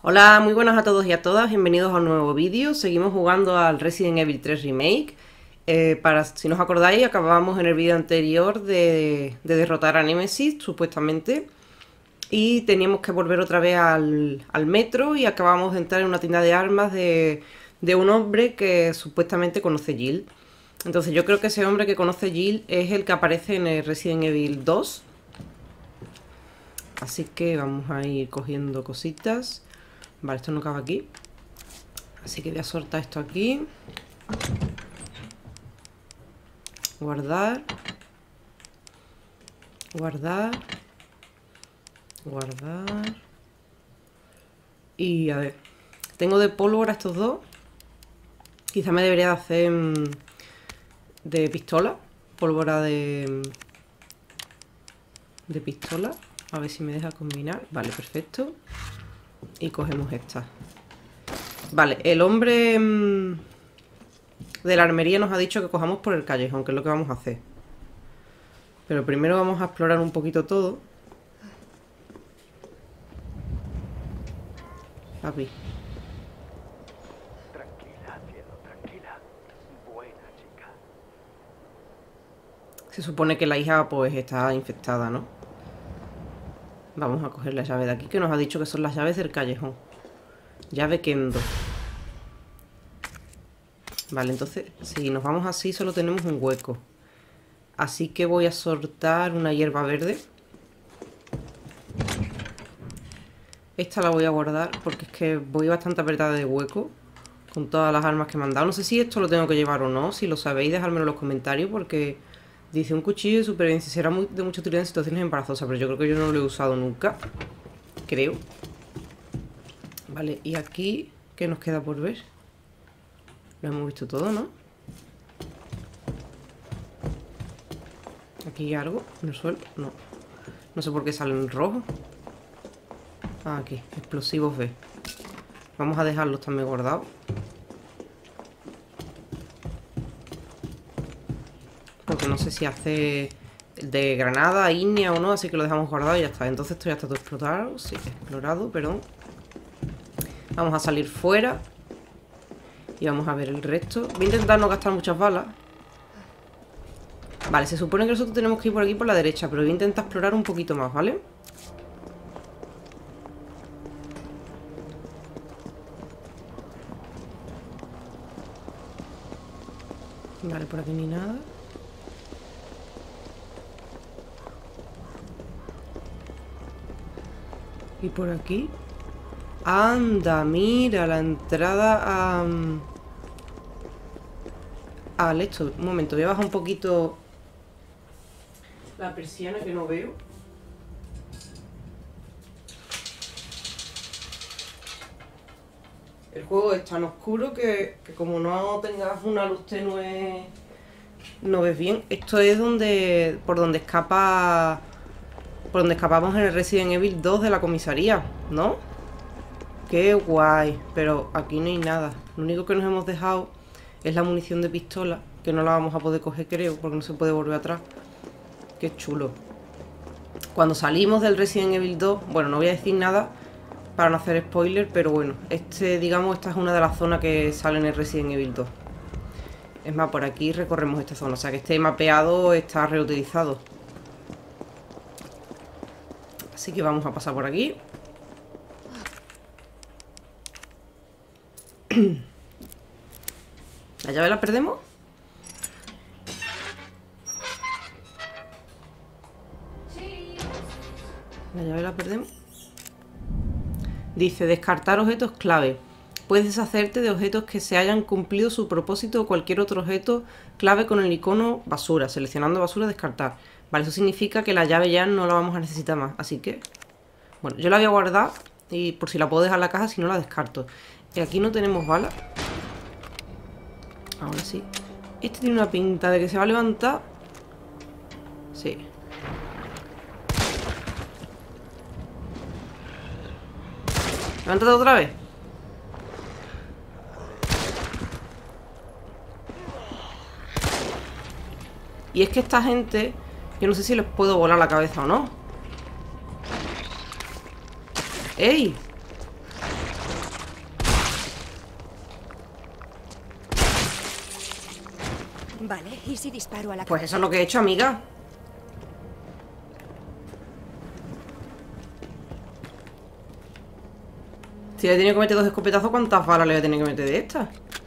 Hola, muy buenas a todos y a todas, bienvenidos a un nuevo vídeo. Seguimos jugando al Resident Evil 3 Remake. Si no os acordáis, acabábamos en el vídeo anterior de derrotar a Nemesis, supuestamente. Y teníamos que volver otra vez al metro y acabamos de entrar en una tienda de armas de un hombre que supuestamente conoce Jill. Entonces yo creo que ese hombre que conoce Jill es el que aparece en el Resident Evil 2. Así que vamos a ir cogiendo cositas. Vale, esto no cabe aquí. Así que voy a soltar esto aquí. Guardar. Guardar. Guardar. Y a ver. Tengo de pólvora estos dos. Quizá me debería de hacer de pistola. Pólvora de pistola. A ver si me deja combinar. Vale, perfecto. Y cogemos esta. Vale, el hombre de la armería nos ha dicho que cojamos por el callejón, que es lo que vamos a hacer. Pero primero vamos a explorar un poquito todo. Papi. Tranquila, cielo, tranquila. Buena chica. Se supone que la hija pues está infectada, ¿no? Vamos a coger la llave de aquí, que nos ha dicho que son las llaves del callejón. Llave Kendo. Vale, entonces, si nos vamos así, solo tenemos un hueco. Así que voy a soltar una hierba verde. Esta la voy a guardar porque es que voy bastante apretada de hueco con todas las armas que me han dado. No sé si esto lo tengo que llevar o no. Si lo sabéis, dejadmelo en los comentarios porque dice un cuchillo de supervivencia. Será de mucha utilidad en situaciones embarazosas, pero yo creo que yo no lo he usado nunca. Creo. Vale, y aquí, ¿qué nos queda por ver? Lo hemos visto todo, ¿no? Aquí hay algo en el suelo. No. No sé por qué sale en rojo. Ah, aquí. Explosivos B. Vamos a dejarlos también guardados. Porque no sé si hace de granada, ígnea o no. Así que lo dejamos guardado y ya está. Entonces esto ya está todo explorado. Sí, explorado, perdón. Vamos a salir fuera. Y vamos a ver el resto. Voy a intentar no gastar muchas balas. Vale, se supone que nosotros tenemos que ir por aquí por la derecha, pero voy a intentar explorar un poquito más, ¿vale? Vale, por aquí ni nada. Y por aquí. Anda, mira, la entrada al esto. Un momento, voy a bajar un poquito la persiana que no veo. El juego es tan oscuro que como no tengas una luz tenue no ves bien. Esto es por donde escapamos en el Resident Evil 2 de la comisaría, ¿no? Qué guay. Pero aquí no hay nada. Lo único que nos hemos dejado es la munición de pistola, que no la vamos a poder coger, creo, porque no se puede volver atrás. Qué chulo. Cuando salimos del Resident Evil 2, bueno, no voy a decir nada para no hacer spoiler, pero bueno, digamos, esta es una de las zonas que sale en el Resident Evil 2. Es más, por aquí recorremos esta zona, o sea que este mapeado está reutilizado. Así que vamos a pasar por aquí. ¿La llave la perdemos? La llave la perdemos. Dice, descartar objetos clave. Puedes deshacerte de objetos que se hayan cumplido su propósito o cualquier otro objeto clave con el icono basura. Seleccionando basura, descartar. Vale, eso significa que la llave ya no la vamos a necesitar más. Así que, bueno, yo la voy a guardar y por si la puedo dejar en la caja, si no la descarto. Y aquí no tenemos balas. Ahora sí. Este tiene una pinta de que se va a levantar. Sí. Levántate otra vez. Y es que esta gente, yo no sé si les puedo volar la cabeza o no. ¡Ey! Vale, ¿y si disparo a la Pues eso es lo que he hecho, amiga. Si le tiene que meter 2 escopetazos, ¿cuántas balas le voy a tener que meter de estas?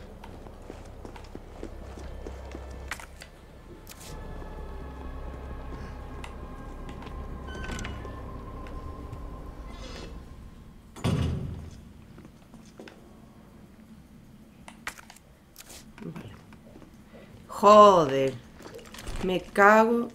Vale. Joder. Me cago.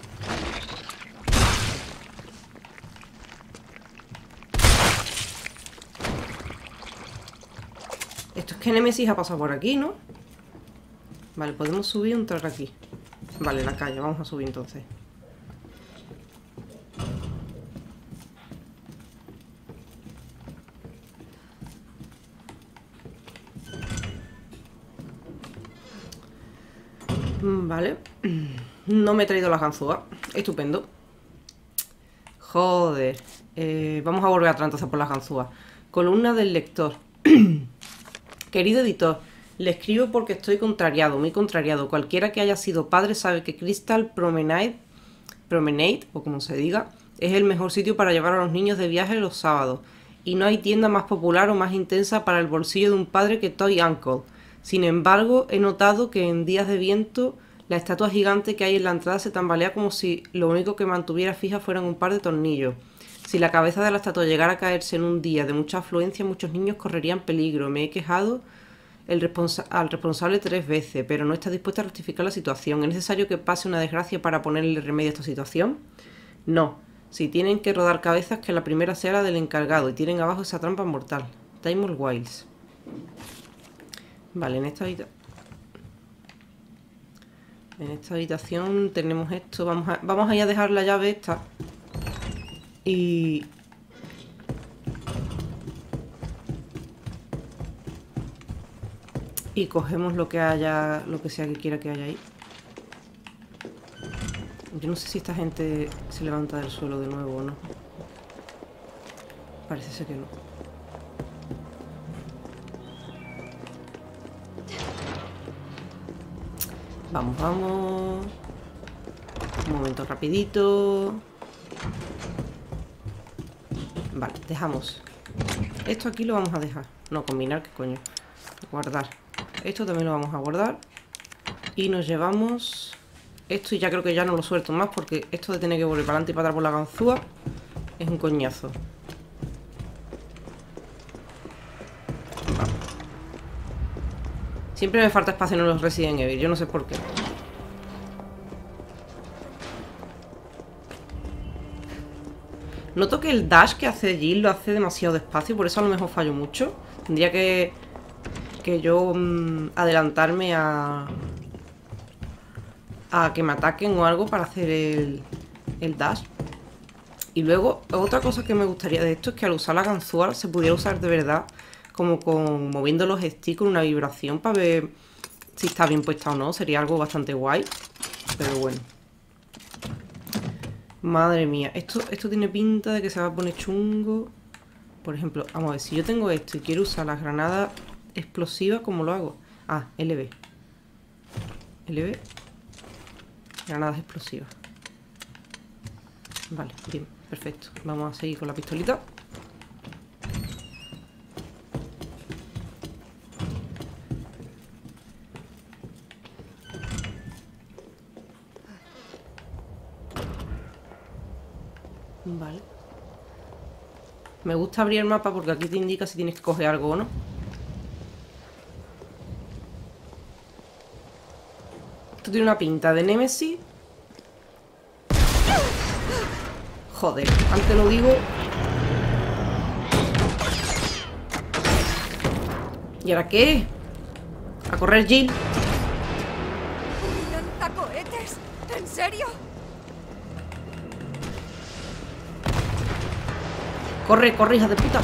Esto es que Nemesis ha pasado por aquí, ¿no? Vale, podemos subir o entrar aquí. Vale, la calle, vamos a subir entonces. Vale. No me he traído las ganzúas. Estupendo. Joder. Vamos a volver atrás entonces por las ganzúas. Columna del lector. Querido editor, le escribo porque estoy contrariado, muy contrariado. Cualquiera que haya sido padre sabe que Crystal Promenade, o como se diga, es el mejor sitio para llevar a los niños de viaje los sábados. Y no hay tienda más popular o más intensa para el bolsillo de un padre que Toy Uncle. Sin embargo, he notado que en días de viento la estatua gigante que hay en la entrada se tambalea como si lo único que mantuviera fija fueran un par de tornillos. Si la cabeza de la estatua llegara a caerse en un día de mucha afluencia, muchos niños correrían peligro. Me he quejado al responsable 3 veces, pero no está dispuesto a rectificar la situación. ¿Es necesario que pase una desgracia para ponerle remedio a esta situación? No. Si tienen que rodar cabezas, que la primera sea la del encargado y tienen abajo esa trampa mortal. Timor Wiles. Vale, en esta habitación tenemos esto. Vamos a ir a dejar la llave esta. Y cogemos lo que haya, lo que sea que quiera que haya ahí. Yo no sé si esta gente se levanta del suelo de nuevo o no. Parece ser que no. Vamos, vamos. Un momento rapidito. Vale, dejamos. Esto aquí lo vamos a dejar. No, combinar, ¿qué coño? Guardar. Esto también lo vamos a guardar. Y nos llevamos esto y ya creo que ya no lo suelto más porque esto de tener que volver para adelante y para atrás por la ganzúa es un coñazo. Vale. Siempre me falta espacio en los Resident Evil, yo no sé por qué. Noto que el dash que hace Jill lo hace demasiado despacio, por eso a lo mejor fallo mucho. Tendría que yo adelantarme a que me ataquen o algo para hacer el dash. Y luego, otra cosa que me gustaría de esto es que al usar la ganzúa se pudiera usar de verdad como con moviendo los sticks con una vibración para ver si está bien puesta o no. Sería algo bastante guay, pero bueno. Madre mía, esto tiene pinta de que se va a poner chungo. Por ejemplo, vamos a ver, si yo tengo esto y quiero usar las granadas explosivas, ¿cómo lo hago? Ah, LB. LB. Granadas explosivas. Vale, bien, perfecto. Vamos a seguir con la pistolita. Vale. Me gusta abrir el mapa porque aquí te indica si tienes que coger algo o no. Esto tiene una pinta de Nemesis. Joder, antes lo digo. ¿Y ahora qué? A correr, Jill. ¿Lanzacohetes? ¿En serio? Corre, corre, hija de puta.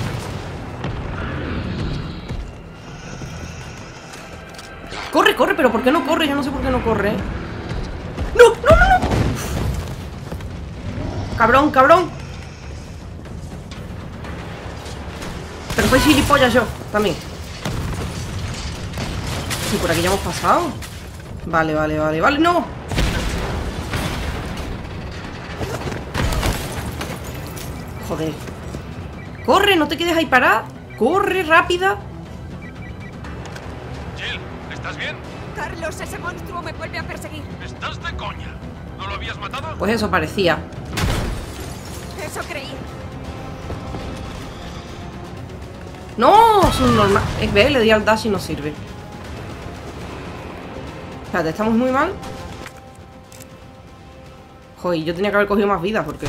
Corre, corre, pero ¿por qué no corre? Yo no sé por qué no corre. ¡No, no, no, no! Cabrón, cabrón. Pero soy gilipollas yo, también. Sí, por aquí ya hemos pasado. Vale, vale, vale, vale. ¡No! Joder. ¡Corre! No te quedes ahí parada. ¡Corre, rápida! Jill, ¿estás bien? Carlos, ese monstruo me vuelve a perseguir. ¿Estás de coña? ¿No lo habías matado? Pues eso parecía. Eso creí. ¡No! Es un normal. Ve, le di al dash y no sirve. Espérate, estamos muy mal. Joder, yo tenía que haber cogido más vidas porque...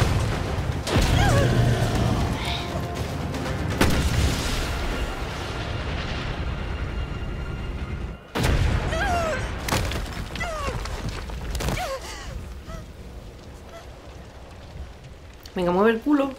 Venga, mueve el culo.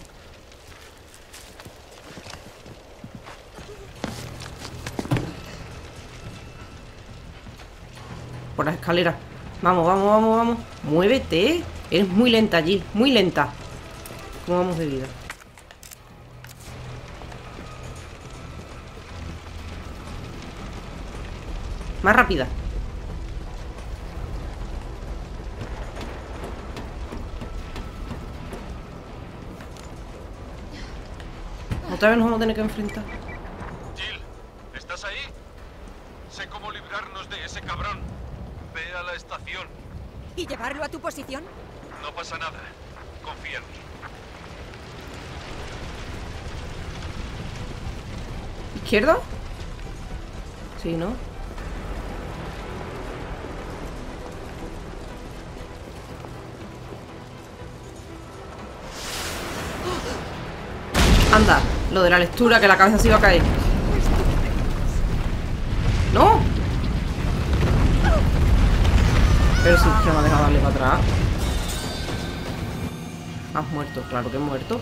Por la escalera. Vamos, vamos, vamos, vamos. Muévete. Eres muy lenta allí. Muy lenta. ¿Cómo vamos de vida? Más rápida. Otra vez nos vamos a tener que enfrentar. Jill, ¿estás ahí? Sé cómo librarnos de ese cabrón. Ve a la estación. ¿Y llevarlo a tu posición? No pasa nada. Confía en mí. ¿Izquierda? Sí, ¿no? Anda, lo de la lectura, que la cabeza se iba a caer. ¡No! Pero sí, que me ha dejado darle para atrás. Has muerto, claro que he muerto.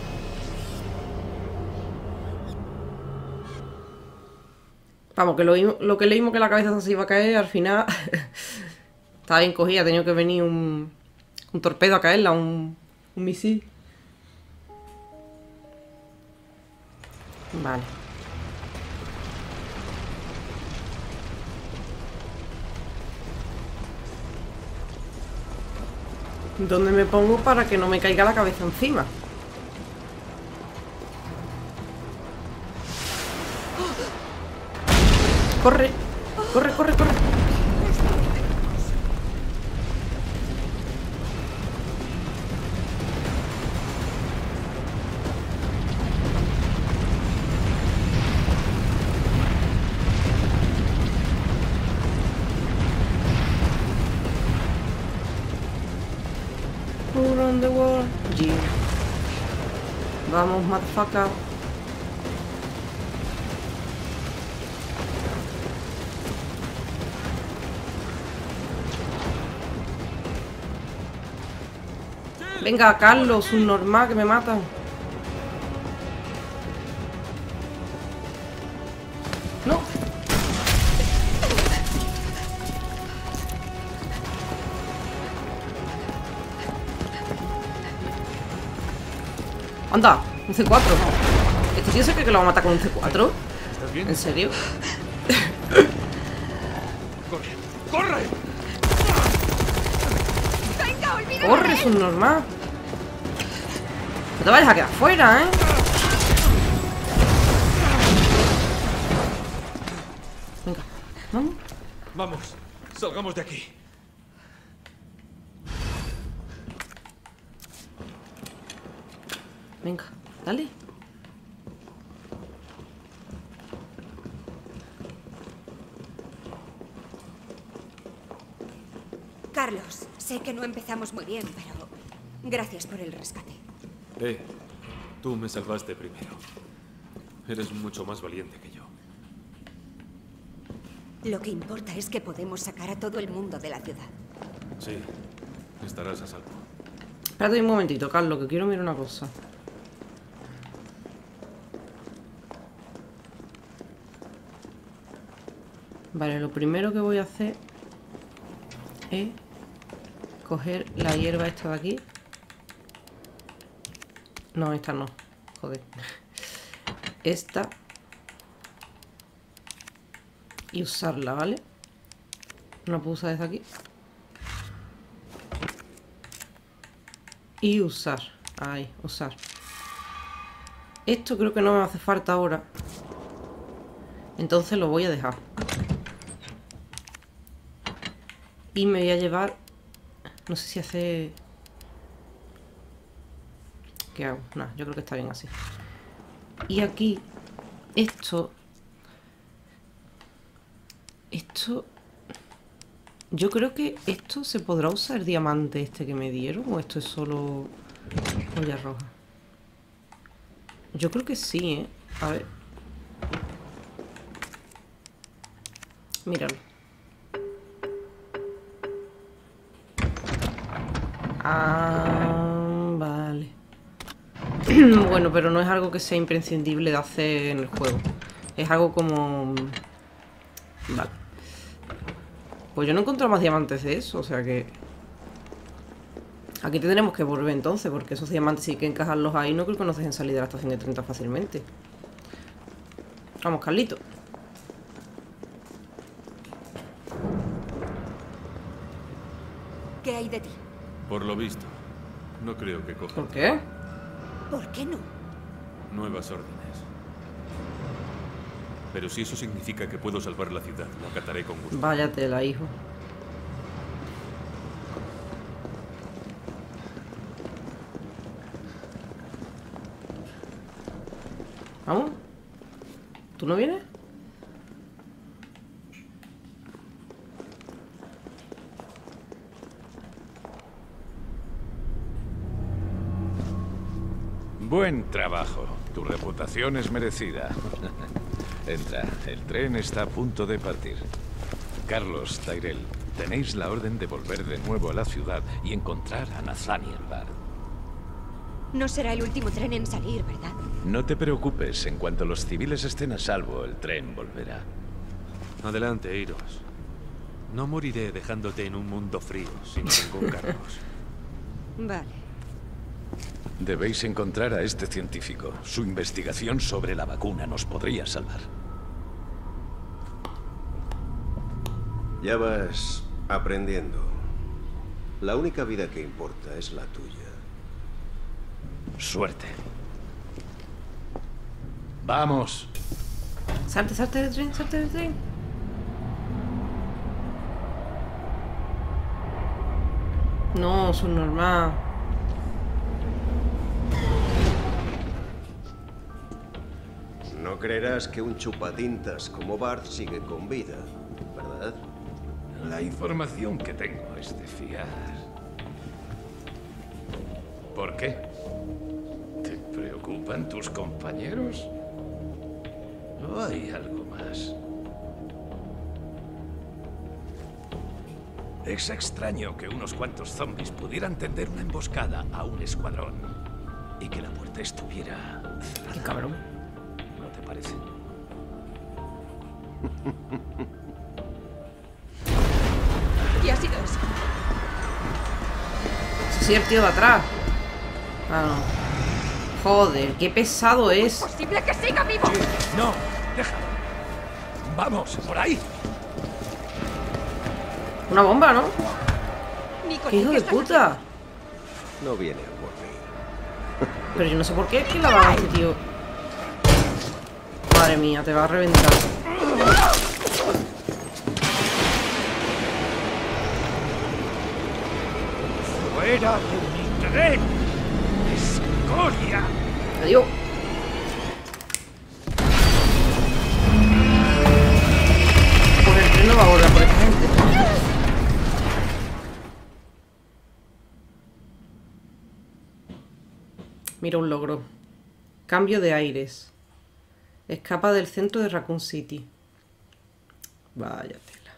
Vamos, que lo que leímos que la cabeza se iba a caer, al final estaba bien cogida, ha tenido que venir un torpedo a caerla, un misil. Vale. ¿Dónde me pongo para que no me caiga la cabeza encima? ¡Corre! ¡Corre, corre, corre! Around the world, yeah. Vamos, motherfucker. Venga, Carlos, un normal que me matan. No. Anda, un C4. Este tío se cree que lo va a matar con un C4. ¿Estás bien? ¿En serio? ¡Corre! ¡Corre! ¡Venga, olvídate! Corre, es un normal. No te vayas a quedar fuera, ¿eh? Venga, vamos. Vamos, salgamos de aquí. Venga, dale. Carlos, sé que no empezamos muy bien, pero gracias por el rescate. Tú me salvaste primero. Eres mucho más valiente que yo. Lo que importa es que podemos sacar a todo el mundo de la ciudad. Sí, estarás a salvo. Espérate un momentito, Carlos, que quiero mirar una cosa. Vale, lo primero que voy a hacer es coger la hierba esta de aquí. No, esta no. Joder. Esta. Y usarla, ¿vale? No puedo usar desde aquí. Y usar. Ahí, usar. Esto creo que no me hace falta ahora. Entonces lo voy a dejar. Y me voy a llevar... No sé si hace... ¿Qué hago? Nada, yo creo que está bien así. Y aquí... Esto... Yo creo que esto se podrá usar el diamante este que me dieron. ¿O esto es solo olla roja? Yo creo que sí, ¿eh? A ver. Míralo. Ah, vale. Bueno, pero no es algo que sea imprescindible de hacer en el juego. Es algo como... Vale. Pues yo no he encontrado más diamantes de eso, o sea que... Aquí tendremos que volver entonces, porque esos diamantes sí que encajarlos ahí. No creo que nos dejen salir de la estación de 30 fácilmente. Vamos, Carlito. ¿Qué hay de ti? Por lo visto, no creo que coja ¿Por qué? ¿Por qué no? nuevas órdenes. Pero si eso significa que puedo salvar la ciudad, lo acataré con gusto. Váyatela, hijo. ¿Vamos? ¿Tú no vienes? Buen trabajo. Tu reputación es merecida. Entra. El tren está a punto de partir. Carlos, Tyrell, tenéis la orden de volver de nuevo a la ciudad y encontrar a Nathaniel Bard. No será el último tren en salir, ¿verdad? No te preocupes. En cuanto los civiles estén a salvo, el tren volverá. Adelante, iros. No moriré dejándote en un mundo frío, sin ningún Carlos. Vale. Debéis encontrar a este científico. Su investigación sobre la vacuna nos podría salvar. Ya vas aprendiendo. La única vida que importa es la tuya. Suerte. ¡Vamos! Salte, salte del tren, salte del tren. No, es un normal. No creerás que un chupatintas como Bard sigue con vida, ¿verdad? La información que tengo es de fiar. ¿Por qué? ¿Te preocupan tus compañeros? ¿O hay algo más? Es extraño que unos cuantos zombies pudieran tender una emboscada a un escuadrón y que la puerta estuviera cerrada. Qué cabrón. ¿No te parece? ¿Qué ha sido eso? Sí, el tío de atrás. Ah, no. Joder, qué pesado es. ¡Posible que siga vivo! No, déjalo. Vamos, por ahí. Una bomba, ¿no? Nicolás, ¡Qué hijo ¿qué de estás puta! No viene a por mí. Pero yo no sé por qué es que la va a este tío. Madre mía, te va a reventar. ¡Fuera de mi tren! ¡Escoria! Adiós. Pues el tren no va a volver por esta gente. Mira un logro. Cambio de aires. Escapa del centro de Raccoon City. Vaya tela.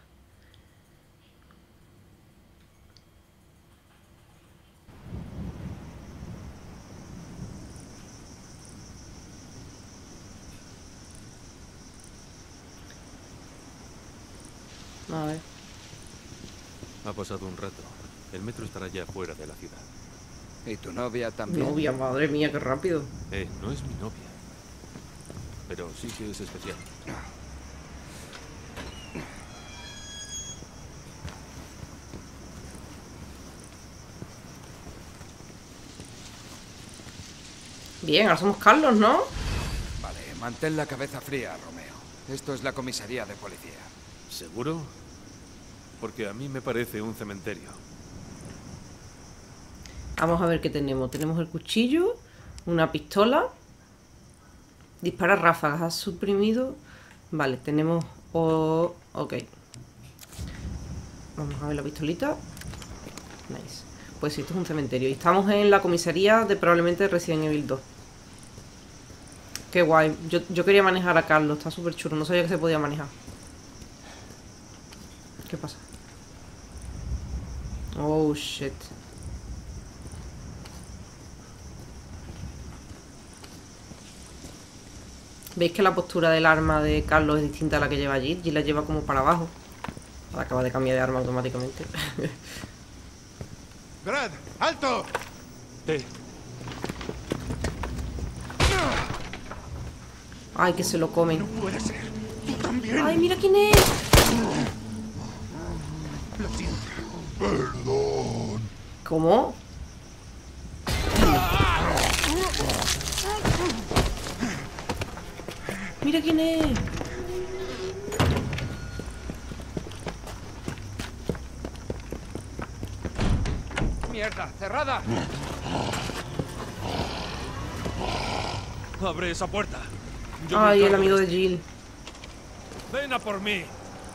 A ver. Ha pasado un rato. El metro estará ya fuera de la ciudad. ¿Y tu novia también? Novia, madre mía, qué rápido. No es mi novia. Pero sí que es especial. Bien, ahora somos Carlos, ¿no? Vale, mantén la cabeza fría, Romeo. Esto es la comisaría de policía. ¿Seguro? Porque a mí me parece un cementerio. Vamos a ver qué tenemos. Tenemos el cuchillo, una pistola. Dispara ráfagas, has suprimido. Vale, tenemos... ok. Vamos a ver la pistolita. Nice. Pues sí, esto es un cementerio. Y estamos en la comisaría de probablemente Resident Evil 2. Qué guay. Yo quería manejar a Carlos, está súper chulo. No sabía que se podía manejar. ¿Qué pasa? Oh, shit. ¿Veis que la postura del arma de Carlos es distinta a la que lleva Jill? Jill la lleva como para abajo. Ahora acaba de cambiar de arma automáticamente. ¡Brad! ¡Alto! Ay, que se lo comen. No puede ser. Tú también. Ay, mira quién es. Lo siento. ¿Cómo? Mira quién es. ¡Mierda! ¡Cerrada! ¡Abre esa puerta! Ay, el amigo de Jill. ¡Ven a por mí!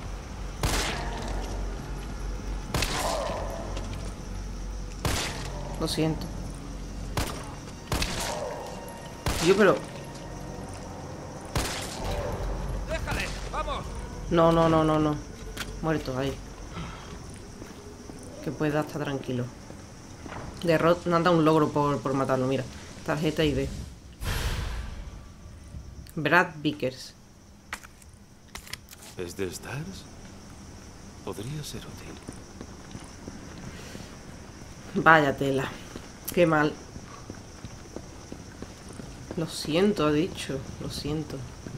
Lo siento. Yo, pero... ¡Déjale! ¡Vamos! No, no, no, no, no. Muerto ahí. Que pueda estar tranquilo. Nos han dado un logro por matarlo, mira. Tarjeta ID. Brad Vickers. ¿Es de Stars? Podría ser útil. Vaya tela. Qué mal. Lo siento, ha dicho. Lo siento.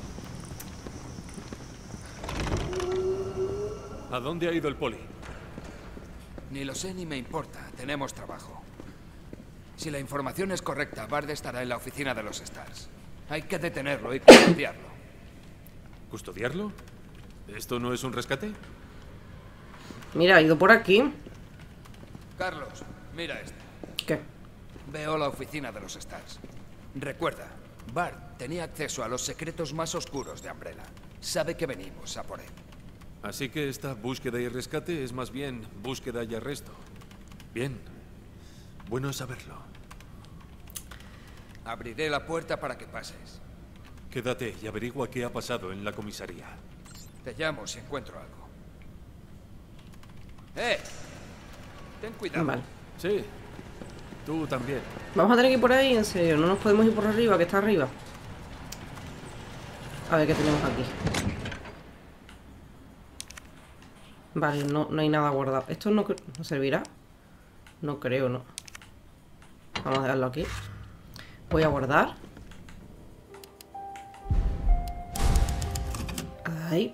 ¿A dónde ha ido el poli? Ni lo sé ni me importa. Tenemos trabajo. Si la información es correcta, Bard estará en la oficina de los Stars. Hay que detenerlo y custodiarlo. ¿Custodiarlo? ¿Esto no es un rescate? Mira, ha ido por aquí. Carlos, mira esto. ¿Qué? Veo la oficina de los Stars. Recuerda, Bard tenía acceso a los secretos más oscuros de Umbrella. Sabe que venimos a por él. Así que esta búsqueda y rescate es más bien búsqueda y arresto. Bien. Bueno saberlo. Abriré la puerta para que pases. Quédate y averigua qué ha pasado en la comisaría. Te llamo si encuentro algo. ¡Eh! Ten cuidado. Vale. Sí. Tú también. Vamos a tener que ir por ahí, en serio. No nos podemos ir por arriba, que está arriba. A ver qué tenemos aquí. Vale, no hay nada guardado. ¿Esto no servirá? No creo, no. Vamos a dejarlo aquí. Voy a guardar. Ahí.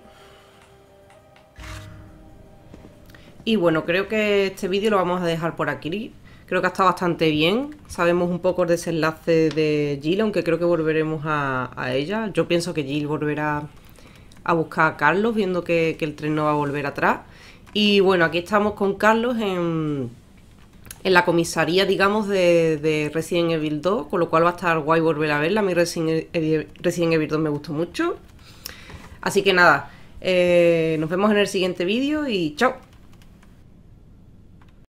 Y bueno, creo que este vídeo lo vamos a dejar por aquí. Creo que ha estado bastante bien. Sabemos un poco el desenlace de Jill, aunque creo que volveremos a ella. Yo pienso que Jill volverá a buscar a Carlos, viendo que el tren no va a volver atrás. Y bueno, aquí estamos con Carlos en la comisaría, digamos, de Resident Evil 2, con lo cual va a estar guay volver a verla. A mí Resident Evil 2 me gustó mucho. Así que nada, nos vemos en el siguiente vídeo y chao.